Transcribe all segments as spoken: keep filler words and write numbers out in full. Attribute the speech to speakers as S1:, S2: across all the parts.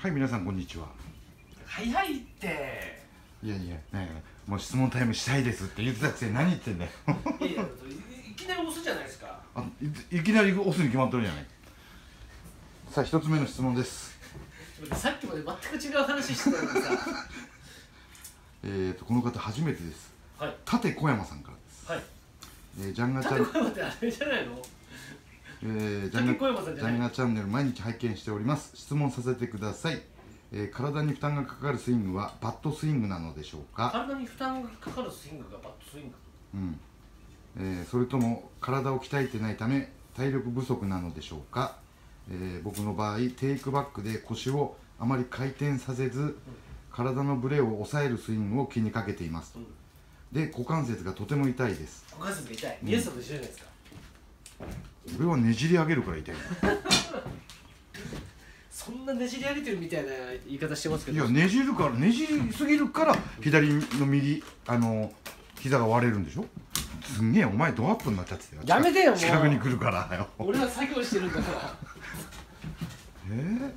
S1: はい、皆さんこんにちは。
S2: 早いって。
S1: いやいや、ね、もう質問タイムしたいですって言ってたくせに何言ってんだよ。
S2: いやいや、いきなり押すじゃないですか。
S1: あ、い、いきなり押すに決まってるじゃない。さあ、一つ目の質問です。
S2: さっきまで全く違う話してたのにさ。
S1: えっと、この方初めてです。
S2: はい。
S1: 舘小山さんからです。
S2: はい。
S1: えー、ジャンガチャン。
S2: 舘小山ってあれじゃないの？
S1: えー、ジャンガ、ジャンガチャンネル毎日拝見しております。質問させてください。えー、体に負担がかかるスイングはバットスイングなのでしょうか？
S2: 体に負担がかかるスイングがバットスイング。
S1: うん。えー、それとも体を鍛えてないため体力不足なのでしょうか？えー、僕の場合テイクバックで腰をあまり回転させず、うん、体のブレを抑えるスイングを気にかけています、うん、で股関節がとても痛いです。
S2: 股関節が痛い。宮下と一緒じゃないですか。
S1: 俺はねじり上げるから痛い
S2: そんなねじり上げてるみたいな言い方してますけど。
S1: いや、ねじるからねじりすぎるから左の右あの膝が割れるんでしょ。すんげえお前ドアップになっちゃってたよ。
S2: やめてよもう。
S1: 近くに来るからよ。
S2: 俺は作業してるんだから
S1: えー、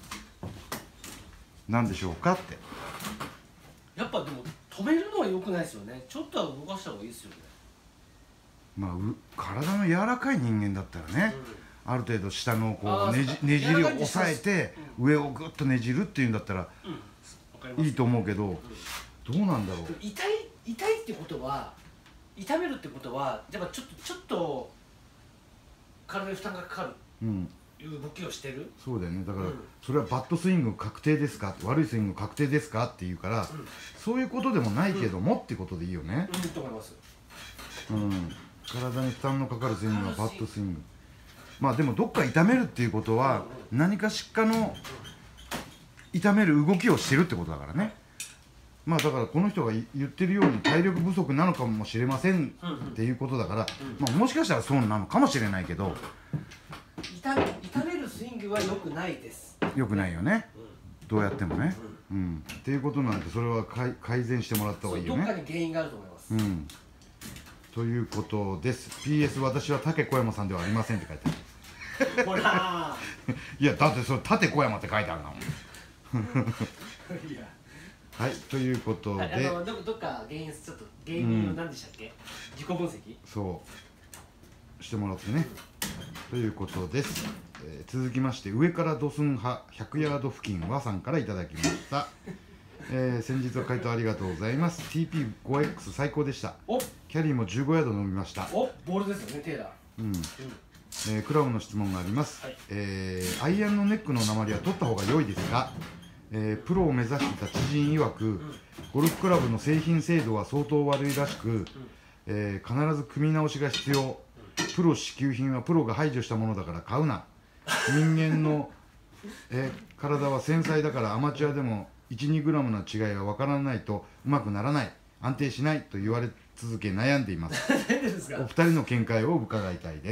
S1: なんでしょうかって。
S2: やっぱでも止めるのは良くないですよね。ちょっとは動かした方がいいですよね。
S1: まあ、う体の柔らかい人間だったらね、うん、ある程度下のこうねじ、ねじりを抑えて、うん、上をグッとねじるっていうんだったら、うん、いいと思うけど、うん、どうなんだろう。
S2: 痛い痛いってことは痛めるってことはやっぱちょっとちょっと体に負担がかかる、うん、いう動きをしてる。
S1: そうだよね。だから、うん、それはバットスイング確定ですか、悪いスイング確定ですかって言うから、うん、そういうことでもないけども、うん、ってことでいいよね。
S2: うん、と思います。
S1: うん、体に負担のかかるスイングはバットスイング。まあでもどっか痛めるっていうことは何かしかの痛める動きをしてるってことだからね。まあだからこの人が言ってるように体力不足なのかもしれませんっていうことだから、まあもしかしたらそうなのかもしれないけど、
S2: 痛め、痛めるスイングは良くないです。
S1: 良くないよね、どうやってもね。うん、っていうことなんでそれは改善してもらった方がいいよね。
S2: どっかに原因があると思います。
S1: うん、ということです。 ピーエス 私は舘小山さんではありませんって書いてある
S2: ほら
S1: いやだってそれ舘小山って書いてあるんだもん
S2: いや
S1: はい、ということで、
S2: あの ど, どっか原因ちょっと原因を何でしたっけ、うん、自己分析
S1: そうしてもらってね、うん、ということです、えー、続きまして上からドスン派ひゃくヤード付近はさんからいただきましたえー、先日は回答ありがとうございます。 ティーピーファイブエックス 最高でした。
S2: お
S1: キャリーもじゅうごヤード伸びました。
S2: おボールですよね、テーラー。うん、うん、
S1: えー、クラブの質問があります、はい。えー、アイアンのネックの鉛は取った方が良いですか？えー、プロを目指していた知人曰く、うん、ゴルフクラブの製品精度は相当悪いらしく、うん、えー、必ず組み直しが必要、うん、プロ支給品はプロが排除したものだから買うな人間の、えー、体は繊細だからアマチュアでも いち、にグラムの違いが分からないとうまくならない、安定しないと言われ続け悩んでいますお二人の見解を伺いたいです。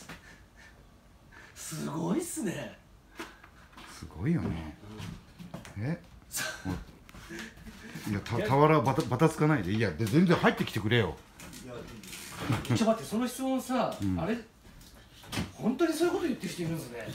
S2: すごいっすね。
S1: すごいよね、うん、えいや、た俵バタバタつかないで。いやで全然入ってきてくれよ。
S2: いやちょっと待って、その質問さ、うん、あれ本当にそういうこと言ってる人いるんですね。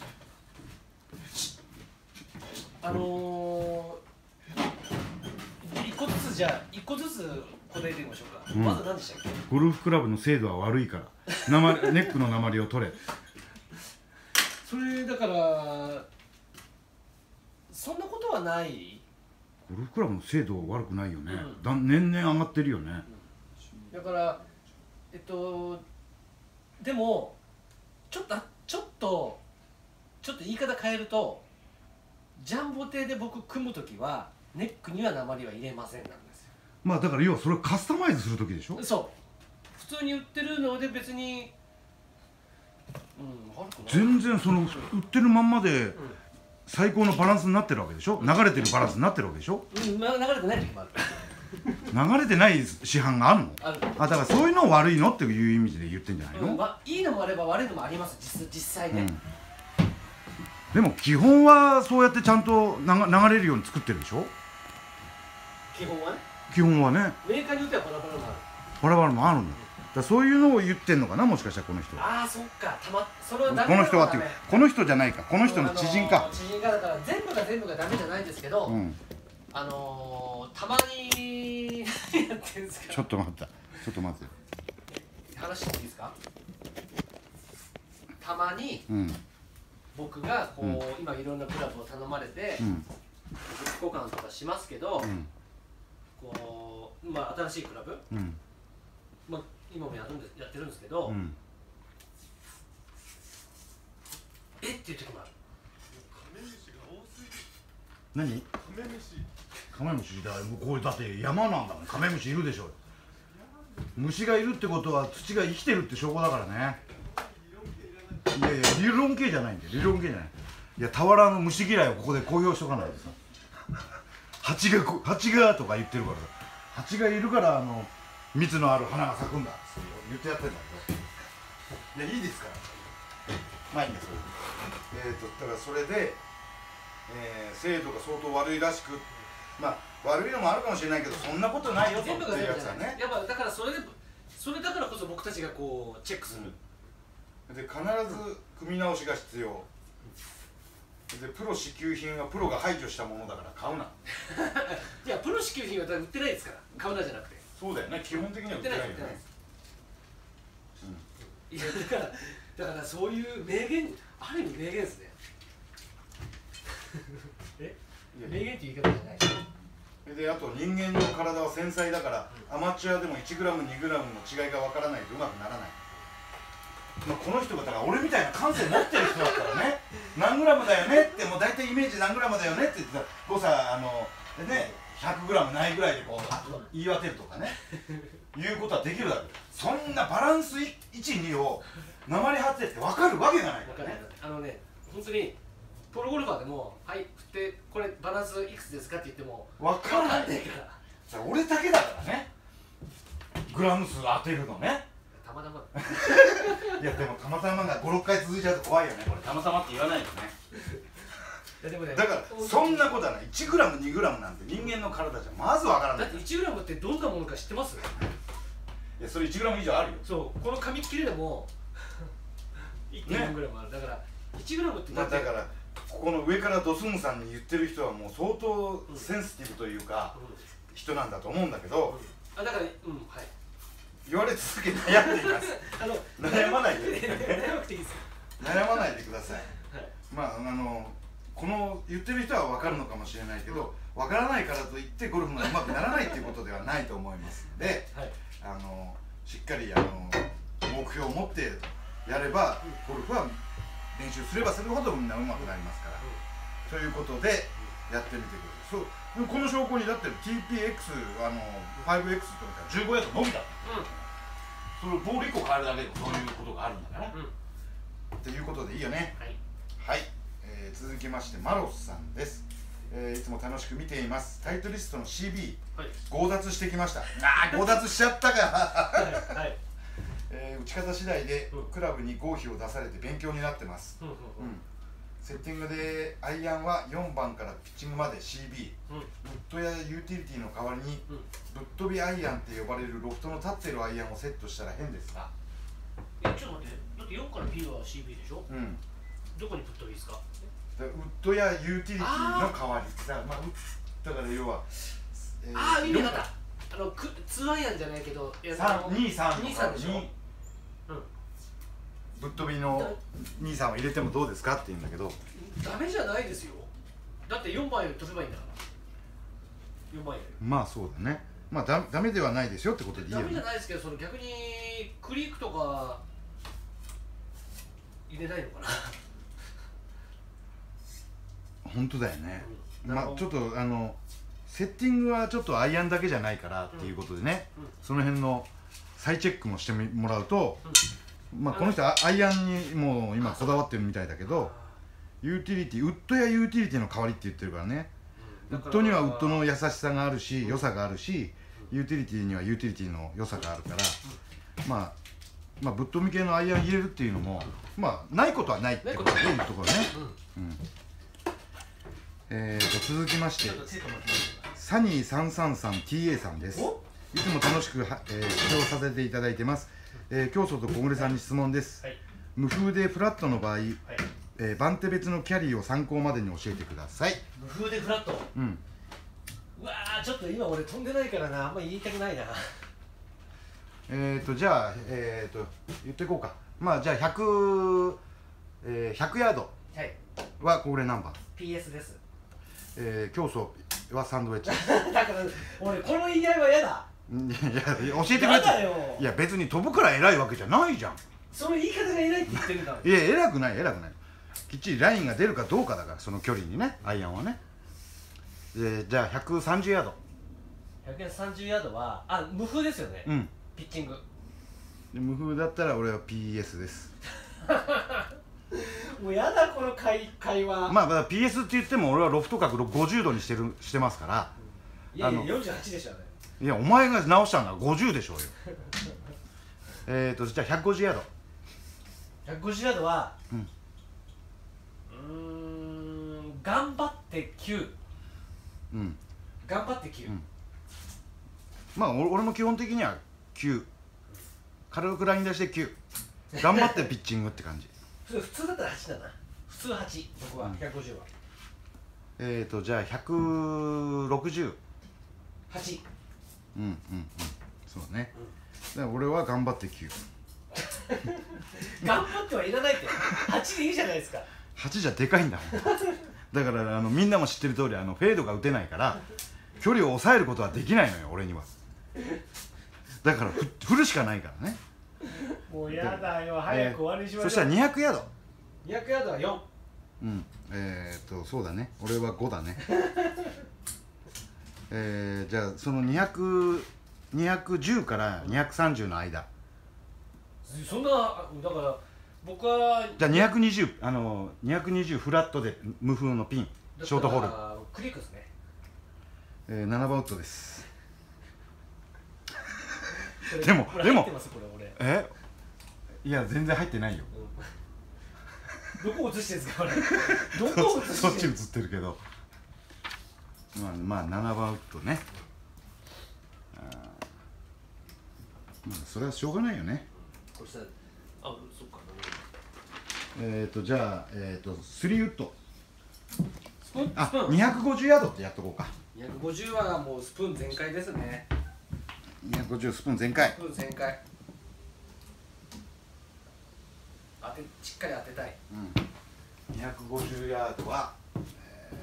S2: あのー、一個ずつじゃあ一個ずつ答えてみましょうか、うん、まず何でしたっけ？
S1: ゴルフクラブの精度は悪いから鉛ネックの鉛を取れ
S2: それだからそんなことはない。
S1: ゴルフクラブの精度は悪くないよね、うん、だ年々上がってるよね、
S2: うん、だからえっとでもちょっとちょっとちょっと言い方変えると、ジャンボ艇で僕組むときはネックには鉛は入れませんなんですよ。
S1: まあだから要はそれをカスタマイズするときでしょ。
S2: そう普通に売ってるので別に、うん、悪くない。
S1: 全然その売ってるまんまで、うん、最高のバランスになってるわけでしょ、うん、流れてるバランスになってるわけでしょ、
S2: うん、まあ、流れてない時もある
S1: 流れてない市販があるの？ある。あ、だからそういうの悪いのっていう意味で言ってんじゃないの？
S2: うん、まあ、いいのもあれば悪いのもあります、 実, 実際ね、うん、
S1: でも基本はそうやってちゃんと流れるように作ってるでしょ。
S2: 基本はね。
S1: 基本はね。
S2: メーカーによってはバラバラもある。
S1: バラバラもあるんだ。だそういうのを言ってんのかな、もしかしたらこの人は。
S2: ああ、そっか。たまそれは
S1: この人はっていう、この人じゃないか、この人の知人か。
S2: 知人かだから全部部が全部がダメじゃないんですけど、
S1: うん、
S2: あのー、たまに何やってんですか。
S1: ちょっと待ったちょっと待って
S2: 話していいですか。たまに、
S1: うん、
S2: 僕がこう、
S1: うん、
S2: 今いろんなクラブを頼まれて、
S1: うん、
S2: グッズ交換とかしますけど、
S1: うん、
S2: こうまあ新しいクラブ、
S1: うん、
S2: まあ今もやるんですやってるんですけど、
S1: うん、
S2: えっていう時もある。
S1: 何？カメムシ。カメムシだ。もうこれだって山なんだもん。カメムシいるでしょ。虫がいるってことは土が生きてるって証拠だからね。いやいや理論系じゃないんだよ。理論系じゃない。いや俵の虫嫌いをここで公表しとかないとさ。蜂がこ蜂がとか言ってるからさ。蜂がいるからあの蜜のある花が咲くんだって言ってやってるんだけど。いやいいですから。まあいいんですよ。えーとだからそれで。えー、精度が相当悪いらしく、まあ悪いのもあるかもしれないけどそんなことないよと
S2: 全部が
S1: いう
S2: 全部じゃない。
S1: やつはね。
S2: やっぱだからそれでそれだからこそ僕たちがこうチェックする、
S1: うん、で必ず組み直しが必要でプロ支給品はプロが排除したものだから買うな。
S2: いやプロ支給品は売ってないですから買うなじゃなくて。
S1: そうだよね基本的には売ってないよね。
S2: いやだからだからそういう名言ある意味名言ですね。え名言って言い方じゃない
S1: であと人間の体は繊細だから、うん、アマチュアでも いちグラムにグラムの違いがわからないとうまくならない、まあ、この人がだから俺みたいな感性持ってる人だったらね何グラムだよねってもう大体イメージ何グラムだよねって言ってた誤差あのねひゃくグラムないぐらいでこう言い当てるとかねいうことはできるだろう。そんなバランスいち、にを鉛張ってって分かるわけがないからね。
S2: あのね本当にプロゴルファーでも「はい振ってこれバランスいくつですか?」って言っても
S1: 分からない
S2: ねえから。
S1: 俺だけだからねグラム数当てるのね。
S2: たまたま
S1: いやでもたまたまがご、ろっかい続いちゃうと怖いよね。これたまたまって言わないよね。
S2: いやでもね
S1: だからそんなことはない。いちグラムにグラムなんて人間の体じゃまず分からない。
S2: だっていちグラムってどんなものか知ってます？
S1: いやそれいちグラム以上あるよ。
S2: そうこの紙切れでも いってんよんグラムある、ね、だからいちグラムって
S1: だってだからここの上からドスンさんに言ってる人はもう相当センシティブというか、うん、人なんだと思うんだけど、
S2: うん、あだからうんはい
S1: 言われ続け悩んでいますあの悩まないで
S2: 悩まなくていいですよ。
S1: 悩まないでください、はい、まああのこの言ってる人は分かるのかもしれないけど、うん、分からないからといってゴルフがうまくならないっていうことではないと思いますので、はい、あのしっかりあの目標を持ってやれば、うん、ゴルフは練習すればするほどみんな上手くなりますから、うん、ということでやってみてください。そうこの証拠にだって ティーピーエックス あの ファイブエックス とかじゅうごヤード伸びた、うん、それをボールいっこ変えるだけでもそういうことがあるんだから、うん、っていうことでいいよね。はい、はい、えー、続きましてマロスさんです、えー、いつも楽しく見ています。タイトリストの シービー、はい、強奪してきました。ああ強奪しちゃったかはい、はいえー、打ち方次第でクラブに合否を出されて勉強になってます、うんうんうん、セッティングでアイアンはよんばんからピッチングまで シービー、うん、ウッドやユーティリティの代わりに、うん、ぶっ飛びアイアンって呼ばれるロフトの立ってるアイアンをセットしたら変ですか？
S2: いやちょっと待って、だってよんから P は シービー でしょ、うん、どこにぶっ飛びですか？
S1: ウッドやユーティリティの代わりだから、まあ、だから要は、
S2: えー、ああ意味わかった。あのくツーアイアンじゃないけど
S1: に、さんにさんでしょ、うん、ぶっ飛びの兄さんを入れてもどうですかって言うんだけど
S2: ダメじゃないですよ。だってよんばんより飛べばいいんだからよんばんより
S1: まあそうだね。まあだダメではないですよってことでいいよね。
S2: ダメじゃないですけど、その逆にクリークとか入れないのかな
S1: 本当だよね、うん、まあちょっとあのセッティングはちょっとアイアンだけじゃないからっていうことでね、うんうん、その辺の再チェックもしてもらうと、うん、まあこの人はアイアンにもう今こだわってるみたいだけど、ユーティリティウッドやユーティリティの代わりって言ってるからね、うん、ウッドにはウッドの優しさがあるし、うん、良さがあるし、うん、ユーティリティにはユーティリティの良さがあるから、うん、まあまあぶっ飛び系のアイアン入れるっていうのも、まあないことはないってことでいうところね、うんうん、えーと続きましてサニーさんさんさんティーエー さんです。いつも楽しく、えー、視聴させていただいてます。えー、教祖と小暮さんに質問です、はい、無風でフラットの場合、はい、 えー、番手別のキャリーを参考までに教えてください。
S2: 無風でフラット。
S1: うん。
S2: うわー、ちょっと今俺飛んでないからな、あんまり言いたくないな。
S1: えっとじゃあえっと言っていこうか。まあじゃあひゃく、えー、ひゃくヤードはこれ何番？
S2: ピーエス です。
S1: えー、競争はサンドウェッチ。
S2: だから俺この言い合いは嫌だ。
S1: いや教えてくれて。
S2: 嫌だよ。
S1: いや別に飛ぶから偉いわけじゃないじゃん。
S2: その言い方が偉いって言ってるんだもん。
S1: いや偉くない偉くない。きっちりラインが出るかどうかだから、その距離にね、アイアンはね。でじゃあひゃくさんじゅうヤード。
S2: ひゃくさんじゅうヤードはあ無風ですよね。
S1: うん。
S2: ピッチング。
S1: で無風だったら俺は ピーエス です。
S2: もうやだこの会会話。
S1: まあまあ ピーエス って言っても俺はロフト角ごじゅうどにしてるしてますから。
S2: いやいやよんじゅうはちでしょね。
S1: いやお前が直したんだごじゅうでしょうよ。えっとじゃあひゃくごじゅうヤード。
S2: ひゃくごじゅうヤードは
S1: うん
S2: うーん頑張ってきゅう。
S1: うん
S2: 頑張ってきゅう、うん、
S1: まあ俺も基本的にはきゅう、軽くライン出してきゅう、頑張ってピッチングって感じ。
S2: 普通だったらはちだな。普通はち、僕はひゃくごじゅうは。
S1: えっとじゃあひゃくろくじゅう。
S2: はち。
S1: うんうんうんそうね、うん、だから俺は頑張ってきゅう。
S2: 頑張ってはいらないって。はちでいいじゃないですか。
S1: はちじゃでかいんだもん。だからあのみんなも知ってる通り、あのフェードが打てないから距離を抑えることはできないのよ俺には。だからふ振るしかないからね。
S2: もうやだよ、早く終わりにしましょう。
S1: そしたらにひゃくヤード。
S2: にひゃくヤードはよん。
S1: うんえー、っとそうだね、俺はごだね。えー、じゃあそのにひゃく、にひゃくじゅうからにひゃくさんじゅうの間。
S2: そんな、だから僕は
S1: じゃあにひゃくにじゅう、あのにひゃくにじゅうフラットで無風のピン、ショートホール
S2: クリックですね。
S1: えー、ななばんウッドです。でもでもえいや全然入ってないよ、
S2: うん、どこ映してるんですかこれ。どこ映してる
S1: そっち映ってるけど、まあまあななばんウッドね。あまあそれはしょうがないよね。
S2: これさあそっか
S1: えっとじゃあえっ、ー、とスリーウッド。
S2: スプーン
S1: あにひゃくごじゅうヤードってやっとこうか。
S2: にひゃくごじゅうはもうスプーン全開ですね。
S1: にひゃくごじゅうスプーン全開。
S2: スプーン全開。当てしっかり当てたい。
S1: うん。にひゃくごじゅうヤードは、え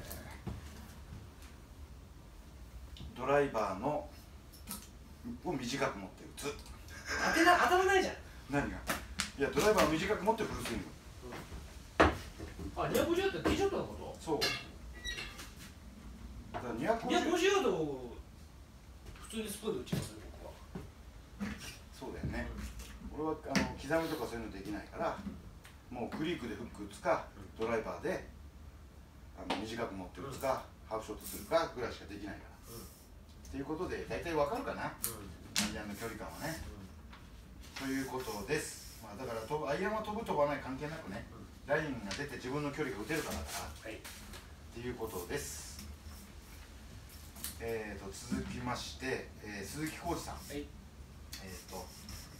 S1: ー、ドライバーのを短く持って打つ。
S2: 当てな当たらないじゃん。
S1: 何が？いやドライバーを短く持ってフルスイング。
S2: うん、あにひゃくごじゅうヤードってティーショットのこと？
S1: そう。だからにひゃく
S2: ごじゅうヤード普通にスプーンで打ちますね僕は。
S1: そうだよね。うん、俺はあの刻みとかそういうのできないから、もうクリークでフック打つか、ドライバーであの短く持って打つか、うん、ハーフショットするかぐらいしかできないから。うん、っていうことで大体わかるかな？うん、アイアンの距離感はね。うん、ということです。まあだからアイアンは飛ぶ飛ばない関係なくね、うん、ラインが出て自分の距離が打てるかだから、はい、っていうことです。えーと続きまして、えー、鈴木浩二さん、はい、えーと、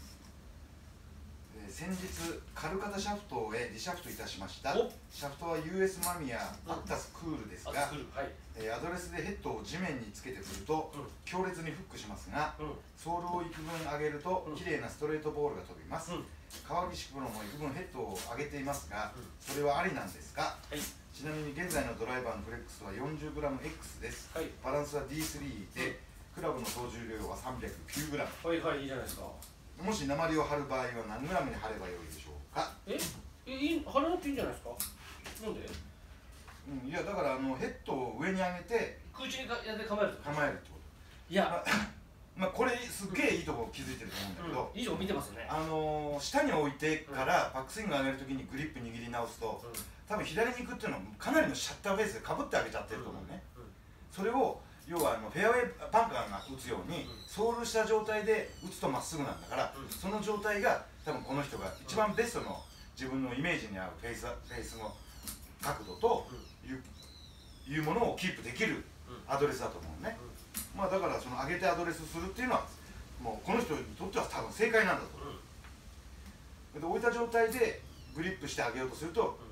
S1: えー、先日カルカタシャフトへリシャフトいたしました。シャフトは ユーエス マミヤアクタスクールですが、はい、えー、アドレスでヘッドを地面につけてくると、うん、強烈にフックしますが、うん、ソールを幾分上げると、うん、綺麗なストレートボールが飛びます。うん、川岸プロも幾分ヘッドを上げていますが、うん、それはありなんですか？はい、ちなみに現在のドライバーのフレックスは よんじゅうグラムエックス です。はい、バランスは ディースリー で、クラブの総重量は さんびゃくきゅうグラム。 はいはい、いいじゃないですか。もし鉛を貼る場合は何グラムに貼ればよいでしょうか？ええいい貼らなくていいんじゃないですか？なんで？うん、いやだからあのヘッドを上に上げて空中にやって構えると構えるってこと。いやまあこれすっげえいいとこ気づいてると思うんだけど、うん、いいとこ見てますよね。あのー、下に置いてからバックスイング上げるときにグリップ握り直すと、うん、多分左に行くっていうのはかなりのシャッターベースでかぶってあげちゃってると思うね。うんうん、それを要はあのフェアウェイバンカーが打つように、うん、ソールした状態で打つとまっすぐなんだから、うん、その状態が多分この人が一番ベストの自分のイメージに合うフェイス、フェイスの角度という、うん、いうものをキープできるアドレスだと思うね。うん、まあだからその上げてアドレスするっていうのはもうこの人にとっては多分正解なんだと思う。うん、で置いた状態でグリップしてあげようとすると、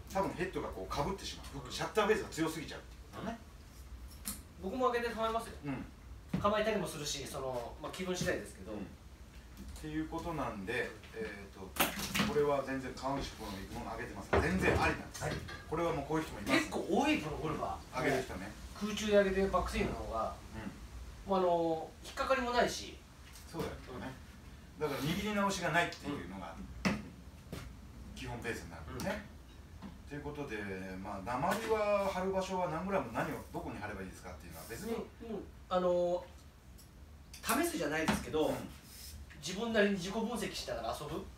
S1: 多分ヘッドがこうかぶってしまう、シャッターベースが強すぎちゃうっていうことね。
S2: 僕も開けて構いますよ、
S1: うん、
S2: 構えたりもするし、その、まあ、気分次第ですけど、うん、
S1: っていうことなんで、えー、とこれは全然川口君のもの上げてます全然ありなんです、はい、これはもうこういう人もいます。
S2: 結構多いプロゴルファー
S1: 上げる人ね、
S2: 空中で上げてバックスイングの方が、うん、もうあの引っかかりもないし、
S1: そうだよね、うん、だから握り直しがないっていうのが基本ベースになるんですね、と、うん、いうことで、まあ、鉛は貼る場所は何グラム何をどこに貼ればいいですかっていうのは別に、
S2: うんうん、あの試すじゃないですけど、うん、自分なりに自己分析しながら遊ぶ、うん、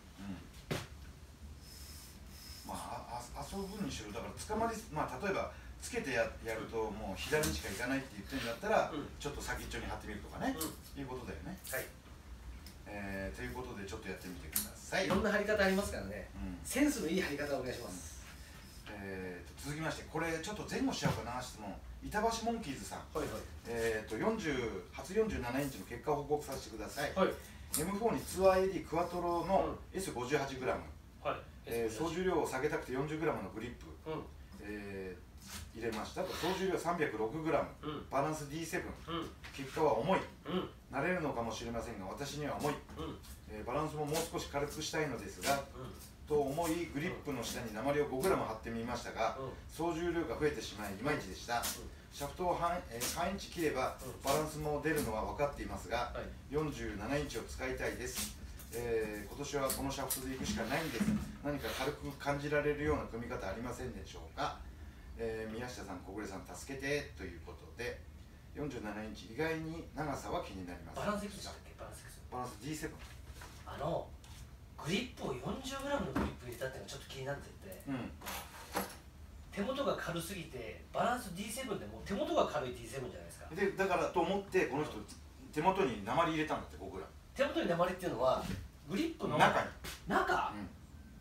S1: まあ、あ遊ぶにしろ、だから捕まり、まあ、例えばつけて や, やるともう左にしか行かないって言ってるんだったら、うん、ちょっと先っちょに貼ってみるとかね、うん、いうことだよね。はい、えー、ということでちょっとやってみてください。
S2: いろんな貼り方ありますからね、うん、センスのいい貼り方をお願いします、
S1: うん、えー、と続きまして、これちょっと前後しちゃうかな、質問。板橋モンキーズさん、はいはい、えー、とよんじゅう初よんじゅうななインチの結果を報告させてください、はい、エムフォー にツアー エーディー クワトロの エスごじゅうはちグラム、はい、えー、総重量を下げたくて よんじゅうグラム のグリップ、うん、えー、入れました。あと総重量 さんびゃくろくグラム、うん、バランス ディーセブン、うん、結果は重い、うん、慣れるのかもしれませんが私には重い、うん、えー、バランスももう少し軽くしたいのですが、うん、と思いグリップの下に鉛を ごグラム 貼ってみましたが、うん、総重量が増えてしまいいまいちでした、うん、シャフトを半、えー、半インチ切ればバランスも出るのは分かっていますが、はい、よんじゅうななインチを使いたいです、えー、今年はこのシャフトでいくしかないんです。何か軽く感じられるような組み方ありませんでしょうか、えー、宮下さん、小暮さん助けてということで、よんじゅうななインチ意外に長さは気になります。
S2: バランスいくつでしたっけ？バランスいくつ？
S1: バランス ディーセブン。
S2: あのグリップを よんじゅうグラム のグリップ入れたっていうのがちょっと気になってて、うん、手元が軽すぎてバランス ディーセブン でも手元が軽い ディーセブン じゃないですか。
S1: でだからと思ってこの人手元に鉛入れたんだって。ごグラム
S2: 手元に鉛っていうのはグリップの
S1: 中に
S2: 中、うん、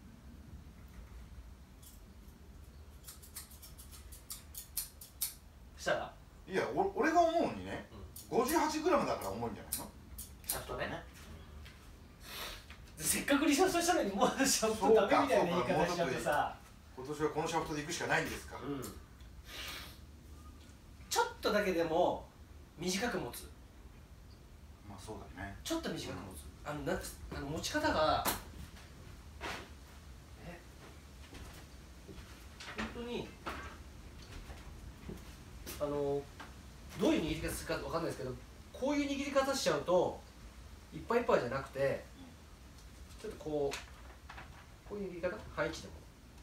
S2: したら
S1: いやお俺が思うにね、うん、ごじゅうはちグラム だから重いんじゃないの
S2: シャフトね。せっかくリサーチしたのにもうシャフトダメみたいな言い方しちゃうとさ、
S1: 今年はこのシャフトでいくしかないんですか、うん、
S2: ちょっとだけでも短く持つ。
S1: まあそうだね、
S2: ちょっと短く持つ、うん、あのなあの持ち方がえ本当にあのどういう握り方するかわかんないですけど、こういう握り方しちゃうといっぱいいっぱいじゃなくて、ちょっとこうこういう握り方、配置でも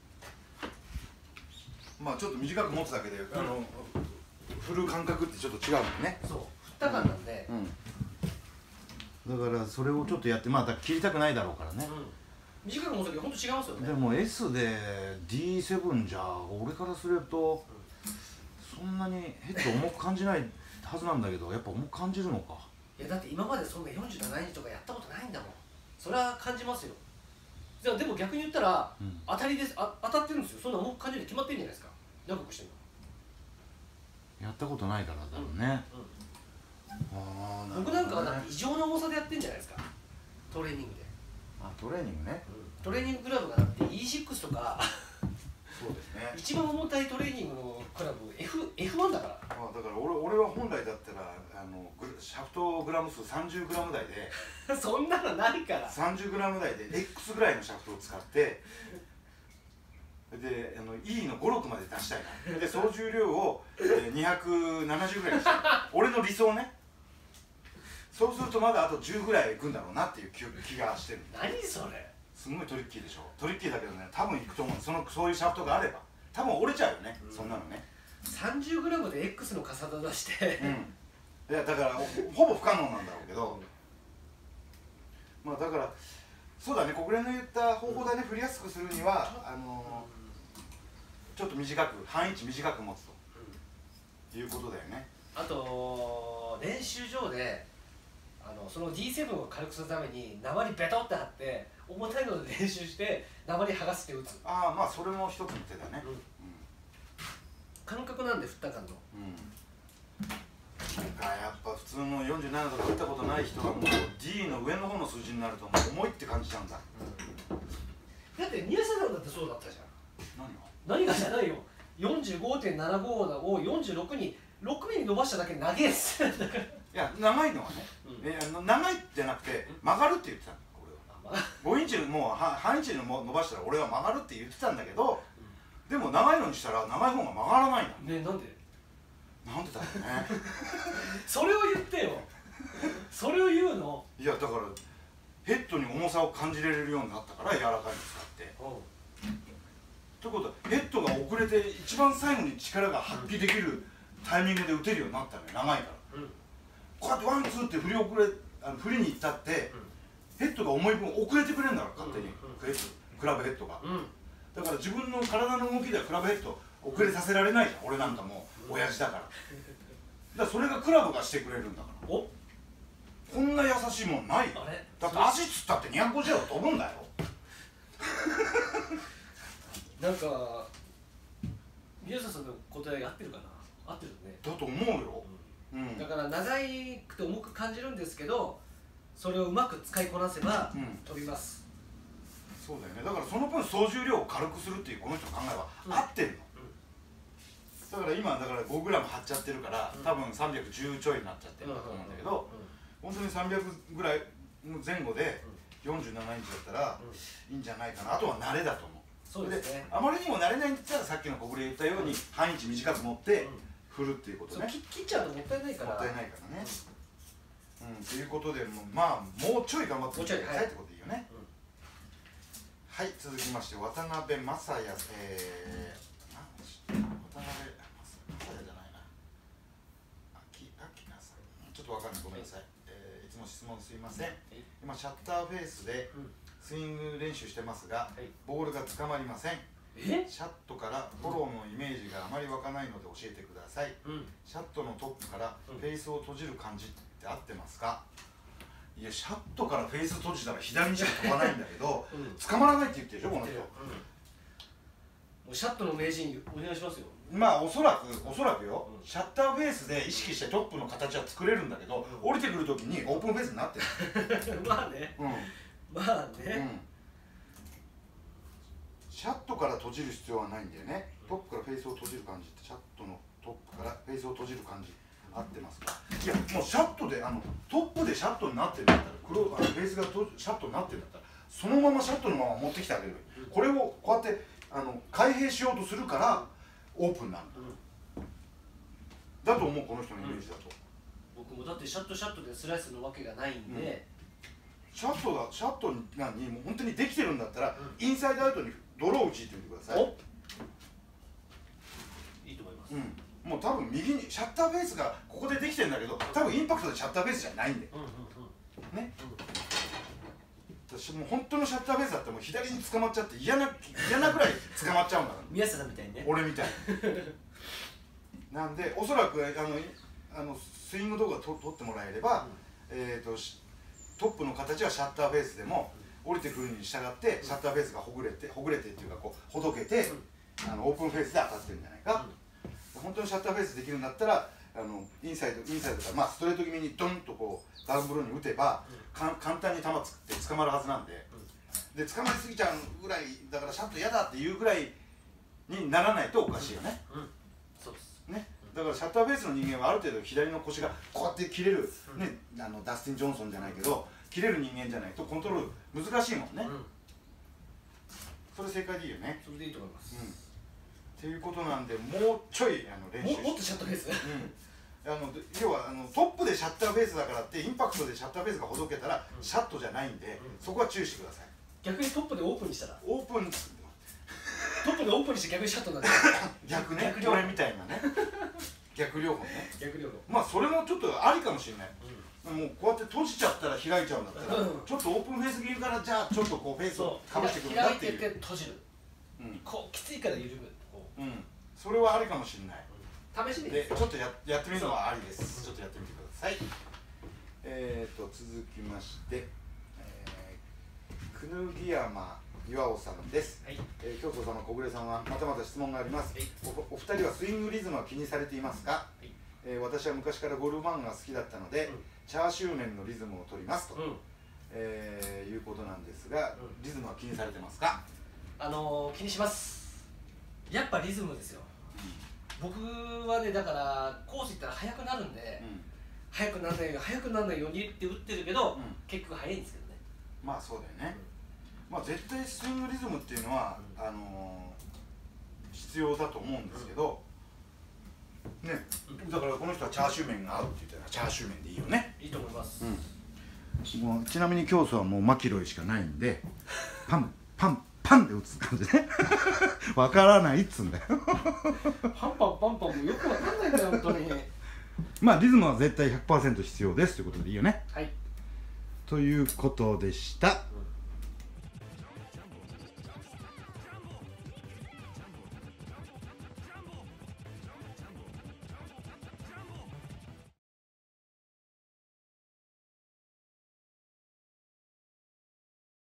S1: まあちょっと短く持つだけで、うん、あの振る感覚ってちょっと違うもんね。
S2: そう、振った感なんで、
S1: うんうん、だからそれをちょっとやって、まあ切りたくないだろうからね、
S2: うん、短く持つだけど本当違いますよね。
S1: でも S で ディーセブン じゃ俺からすると、うん、そんなにヘッド重く感じないはずなんだけどやっぱ重く感じるのか。
S2: いやだって今までそんなよんじゅうななインチとかやったことないんだもん。それは感じますよ。じゃあでも逆に言ったら、うん、当たりです、あ当たってるんですよ。そんな重く感じるに決まってるんじゃないですか。長くしてる
S1: のやったことないからだろうね、
S2: うんうん、あ、ね、僕なんかはだって異常な重さでやってるんじゃないですか、トレーニングで。
S1: あ、トレーニングね、
S2: うん、トレーニングクラブがだって イーシックス とか
S1: そうですね、
S2: 一番重たいトレーニングのクラブ F、エフワン だから。
S1: あ、だから俺、俺は本来だったらあのシャフトグラム数 さんじゅうグラム 台で
S2: そんなのないから
S1: さんじゅうグラム 台で X ぐらいのシャフトを使ってであの E のご、ろくまで出したいな。で総重量を、えー、にひゃくななじゅうぐらいにしたい俺の理想ね。そうするとまだあとじゅうぐらいいくんだろうなっていう 気, 気がしてる。
S2: 何それ、
S1: すごいトリッキーでしょ。トリッキーだけどね、多分いくと思う。そのそういうシャフトがあれば多分折れちゃうよね、うん、そんなのね。
S2: さんじゅうグラム で X のかさだ出して
S1: うん、いやだからほぼ不可能なんだろうけど、まあだからそうだね、国連の言った方法だね、振りやすくするにはあのー、ちょっと短く半インチ短く持つと、うん、いうことだよね。
S2: あと練習場であのその ディーセブン を軽くするために鉛ベトって貼って重たいので練習して鉛剥がして打つ。
S1: ああ、まあそれも一つの手だね、うん、うん、
S2: 感覚なんで振った感の、うん、
S1: なんかやっぱ普通のよんじゅうななとか打ったことない人はもう D の上の方の数字になるともう重いって感じちゃうんだ、うん、
S2: だって宮下さんだってそうだったじゃん。
S1: 何が
S2: 何がじゃないよ。よんじゅうごてんななご をよんじゅうろくにろくミリ伸ばしただけ長いっすだから。
S1: いや長いのはね、うん、えあの長いじゃなくて曲がるって言ってたの俺は。ごインチのもう半インチの伸ばしたら俺は曲がるって言ってたんだけど、うん、でも長いのにしたら長い方が曲がらないんだ
S2: ね。なんで
S1: なんでだろうね
S2: それを言ってよそれを言うの。
S1: いやだからヘッドに重さを感じられるようになったから柔らかいの使って。ということはヘッドが遅れて一番最後に力が発揮できるタイミングで打てるようになったのよ、長いから、うん、こうやってワンツーって振り遅れあの振りに行ったって、うん、ヘッドが重い分遅れてくれるんだから勝手に、うん、クラブヘッドが、うん、だから自分の体の動きではクラブヘッド遅れさせられないじゃん、うん、俺なんかもう親父だからだからそれがクラブがしてくれるんだから。おこんな優しいもんないよ。だって足つったってにひゃくごじゅうは飛ぶんだよ
S2: なんか宮下さんの答え合ってるかな。合ってるね。
S1: だと思うよ、
S2: うん、だから長いくて重く感じるんですけど、それをうまく使いこなせば飛びます、
S1: うん、そうだよね。だからその分総重量を軽くするっていうこの人の考えは合ってるの、うん、だから今だから ごグラム 張っちゃってるから、うん、多分さんびゃくじゅうちょいになっちゃってるんだと思うんだけど、本当にさんびゃくぐらいの前後でよんじゅうななインチだったらいいんじゃないかな。あとは慣れだと思う。そうですね、あまりにも慣れないんだったらさっきの小暮言ったように半インチ短く持って振るっていうことね。
S2: 切っちゃうともったいないからも
S1: ったいないからね。うんということでもうまあもうちょい頑張ってくださいってことでいいよね。はい、続きまして渡辺正也、えー、渡辺正也じゃないな、秋秋菜さん、ちょっとわかんない、ごめんなさい、えー、いつも質問すいません。今シャッターフェースでスイング練習してますが、はい、ボールが捕まりません。えシャットからフォローのイメージがあまり湧かないので教えてください、うん、シャットのトップからフェースを閉じる感じって合ってますか？いや、シャットからフェース閉じたら左にしか飛ばないんだけど、うん、捕まらないって言ってるでしょこの人、うん、も
S2: うシャットの名人お願いしますよ。
S1: まあおそらくおそらくよ、うん、シャッターフェースで意識してトップの形は作れるんだけど、うん、降りてくるときにオープンフェースになってる
S2: まあね、うん、まあね、うん、
S1: シャットから閉じる必要はないんだよね。トップからフェースを閉じる感じって、シャットのトップからフェースを閉じる感じ合ってますか？いや、もうシャットであのトップでシャットになってるんだったら、黒あのフェースがとシャットになってるんだったら、そのままシャットのまま持ってきてあげる。これをこうやってあの開閉しようとするからオープンなんだ、うん、だと思う、この人のイメージだと、
S2: うん、僕もだってシャットシャットでスライスのわけがないんで、
S1: うん、シャットがシャットがにもう本当にできてるんだったら、うん、インサイドアウトにドロー打ちってみてください。
S2: いいと思います、
S1: うん、もう多分右にシャッターベースがここでできてるんだけど、多分インパクトでシャッターベースじゃないんで、ね、私もう本当のシャッターベースだってもう左に捕まっちゃって嫌な嫌なぐらい捕まっちゃうんだから
S2: 宮下さんみたいにね、
S1: 俺みたいになんでおそらくあのあのスイング動画と撮ってもらえれば、うん、えーとトップの形はシャッターベースでも、うん、降りてくるに従ってシャッターベースがほぐれてほぐれてっていうかこうほどけて、うん、あのオープンフェースで当たってるんじゃないか、うん、本当にシャッターベースできるんだったらあのインサイドインサイドから、まあ、ストレート気味にドンとこうダウンブローに打てば、うん、か簡単に球つって捕まるはずなんで、うん、で捕まりすぎちゃうぐらいだからシャット嫌だっていうぐらいにならないとおかしいよね、
S2: うんうん、そうです
S1: ね。だからシャッターベースの人間はある程度左の腰がこうやって切れる、うん、ね、あのダスティン・ジョンソンじゃないけど切れる人間じゃないとコントロール難しいもんね、うん、それ正解でいいよね。
S2: それでいいと思います、うん、
S1: っていうことなんで、もうちょいあの練習して
S2: もっとシャッターベース、
S1: うん、あの要はあのトップでシャッターベースだからってインパクトでシャッターベースがほどけたら、うん、シャットじゃないんで、うん、そこは注意してください。
S2: 逆にトップでオープンにしたら
S1: オープン
S2: トップでオープンにして逆にシャットなんだ
S1: 逆ね、逆俺みたいなね逆両方ね、
S2: 逆両方、
S1: まあそれもちょっとありかもしれない、うん、もうこうやって閉じちゃったら開いちゃうんだったら、うん、ちょっとオープンフェイス気味からじゃあちょっとこうフェイスをかぶしてくるんだっていう、
S2: 開いてて閉じる、うん、こうきついから緩む、
S1: うん、それはありかもしれない、
S2: うん、試しに
S1: でちょっと や, やってみるのはありです、ちょっとやってみてください。えーと続きまして、えー、くぬぎやま岩尾さんです。はい、えー、教祖様、小暮さんはまたまた質問があります。はい、お, お二人はスイングリズムは気にされていますか？はい、えー、私は昔からゴルフ漫画が好きだったので、うん、チャーシュー麺のリズムを取りますと、うん、えー、いうことなんですが、うん、リズムは気にされてますか？
S2: あのー、気にします。 やっぱリズムですよ。僕はねだからコース行ったら速くなるんで、うん、速くならないよ速くならないようにって打ってるけど、うん、結局速いんですけどね。
S3: まあそうだよね、うん、まあ絶対スイングリズムっていうのは、うん、あのー、必要だと思うんですけど、うん、ね、だからこの人はチャーシュー麺が合うって言ったらチャーシュー麺でいいよね。
S2: いいと思います、
S3: うん、もうちなみに競争はもうマキロイしかないんでパンパンパンで打つ感じねわからないっつうんだよ
S2: パンパンパンパンもよくわかんないんだよ本当に
S3: まあリズムは絶対 ひゃくパーセント 必要ですということでいいよね。
S2: はい、
S3: ということでした。